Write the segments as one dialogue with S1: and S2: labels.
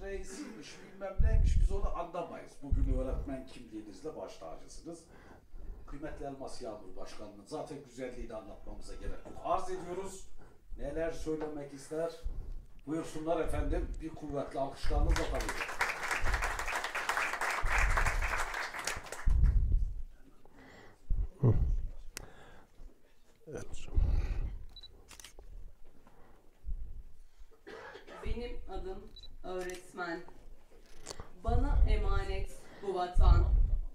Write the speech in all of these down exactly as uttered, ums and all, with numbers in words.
S1: reisiymiş, bilmem neymiş, biz onu anlamayız. Bugün öğretmen kimliğinizle baş tacısınız. Kıymetli Elmas Yağmur Başkanı'nın zaten güzelliğini anlatmamıza gerek yok. Arz ediyoruz. Neler söylemek ister? Buyursunlar efendim. Bir kuvvetli alkışlarınızla tabii ki.
S2: Evet.
S3: Benim adım öğretmen. Bana emanet bu vatan.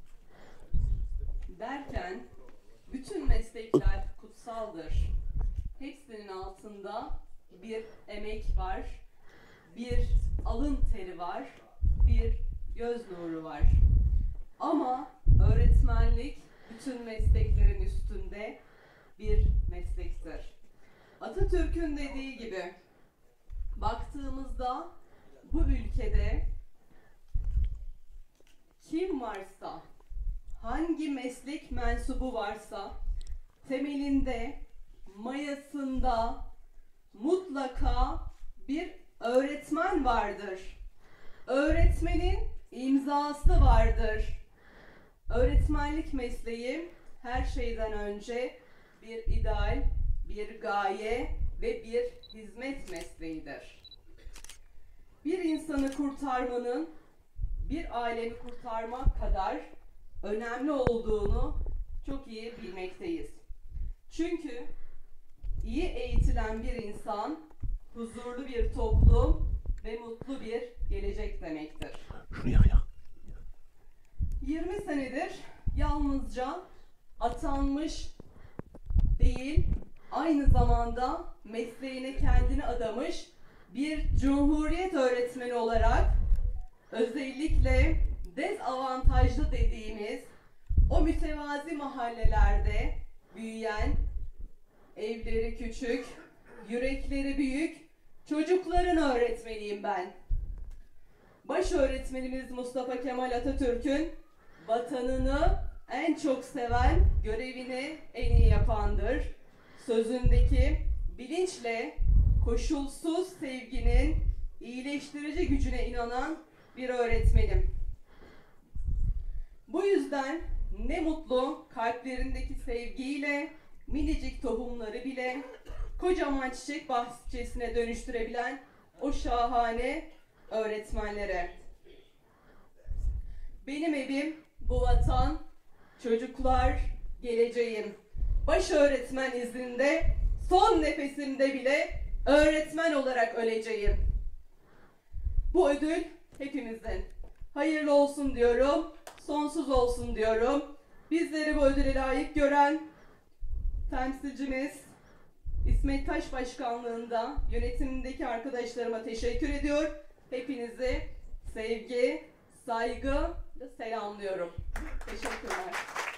S3: Derken bütün meslekler kutsaldır. Hepsinin altında bir emek var, bir alın teri var, bir göz nuru var. Ama öğretmenlik bütün mesleklerin üstünde bir meslektir. Atatürk'ün dediği gibi baktığımızda bu ülkede kim varsa, hangi meslek mensubu varsa temelinde, mayasında mutlaka bir öğretmen vardır. Öğretmenin imzası vardır. Öğretmenlik mesleği her şeyden önce bir ideal, bir gaye ve bir hizmet mesleğidir. Bir insanı kurtarmanın bir alemi kurtarmak kadar önemli olduğunu çok iyi bilmekteyiz. Çünkü iyi eğitilen bir insan huzurlu bir toplum ve mutlu bir gelecek demektir.
S2: Şunu yak ya.
S3: yirmi senedir yalnızca atanmış değil, aynı zamanda mesleğine kendini adamış bir cumhuriyet öğretmeni olarak özellikle dezavantajlı dediğimiz o mütevazi mahallelerde büyüyen, evleri küçük, yürekleri büyük çocukların öğretmeniyim ben. Baş öğretmenimiz Mustafa Kemal Atatürk'ün vatanını en çok seven, görevini en iyi yapandır. Sözündeki bilinçle koşulsuz sevginin iyileştirici gücüne inanan bir öğretmenim. Bu yüzden ne mutlu kalplerindeki sevgiyle minicik tohumları bile kocaman çiçek bahçesine dönüştürebilen o şahane öğretmenlere. Benim evim bu vatan, çocuklar geleceğim. Baş öğretmen izinde son nefesimde bile öğretmen olarak öleceğim. Bu ödül hepimizin. Hayırlı olsun diyorum, sonsuz olsun diyorum. Bizleri bu ödüle layık gören temsilcimiz İsmet Taş Başkanlığında yönetimindeki arkadaşlarıma teşekkür ediyor. Hepinizi sevgi, saygı ve selamlıyorum. Teşekkürler.